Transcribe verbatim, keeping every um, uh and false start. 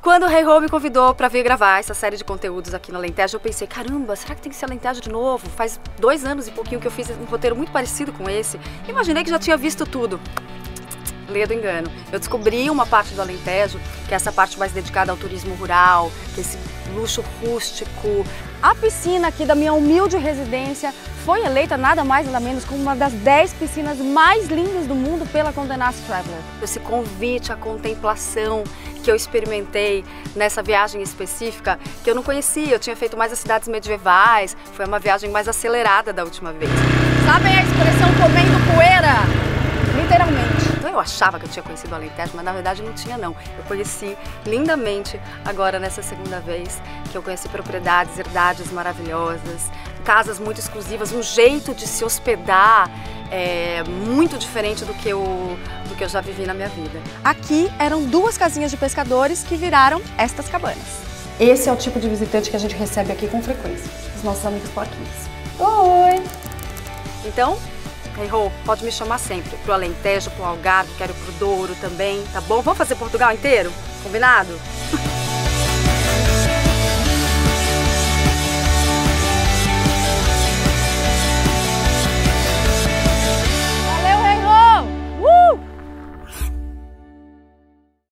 Quando o Hey Ho me convidou para vir gravar essa série de conteúdos aqui no Alentejo, eu pensei, caramba, será que tem que ser Alentejo de novo? Faz dois anos e pouquinho que eu fiz um roteiro muito parecido com esse. Imaginei que já tinha visto tudo. Leia do engano. Eu descobri uma parte do Alentejo, que é essa parte mais dedicada ao turismo rural, que é esse luxo rústico. A piscina aqui da minha humilde residência foi eleita nada mais nada menos como uma das dez piscinas mais lindas do mundo pela Condé Nast Traveler. Esse convite à contemplação que eu experimentei nessa viagem específica, que eu não conhecia, eu tinha feito mais as cidades medievais, foi uma viagem mais acelerada da última vez. Sabem a expressão comendo poeira? Literalmente. Então eu achava que eu tinha conhecido o Alentejo, mas na verdade não tinha não. Eu conheci lindamente agora nessa segunda vez, que eu conheci propriedades, herdades maravilhosas, casas muito exclusivas, um jeito de se hospedar é, muito diferente do que, eu, do que eu já vivi na minha vida. Aqui eram duas casinhas de pescadores que viraram estas cabanas. Esse é o tipo de visitante que a gente recebe aqui com frequência, os nossos amigos porquinhos. Oi! Então, Hey Ho, pode me chamar sempre, pro Alentejo, pro Algarve, quero ir pro Douro também, tá bom? Vamos fazer Portugal inteiro? Combinado?